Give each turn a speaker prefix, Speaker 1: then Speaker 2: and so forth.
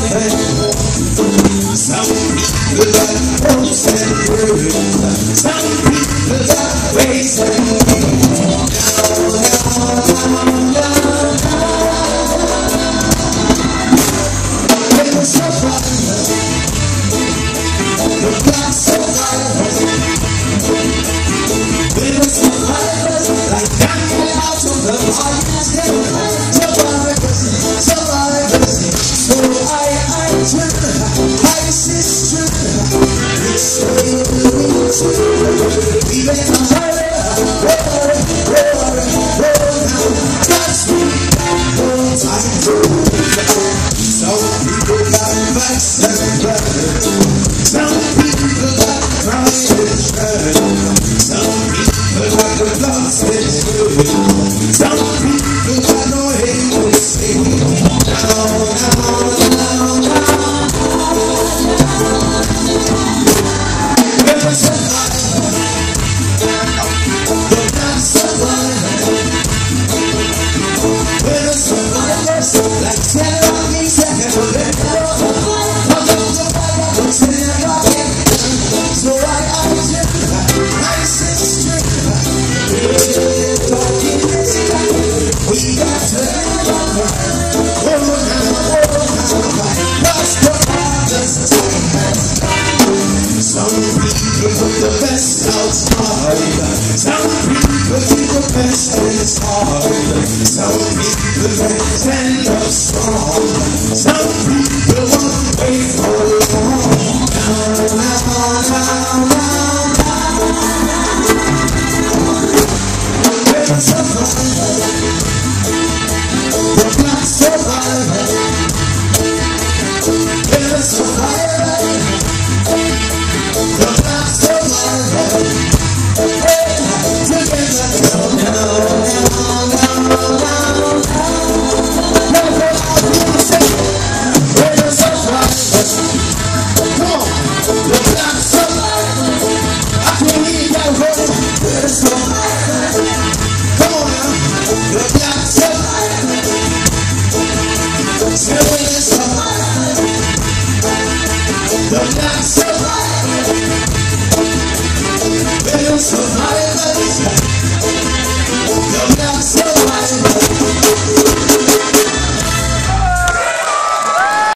Speaker 1: Some people got hopes and dreams. Some people got ways and means. Little survivor, the black survivor. Little survivors, like Daniel out of the lion's den. Survivors, survivors. So I turn, I sister. This way even in the hurry, roar, now. God's time to some people got backs and brothers. Some people got crying and shredded. Some people got the blood spit. Some people got no hate to say. Now. Like telling me second, so I sister, we got to some people put the best outside. Some people keep the best inside. Some people stand up strong. Some people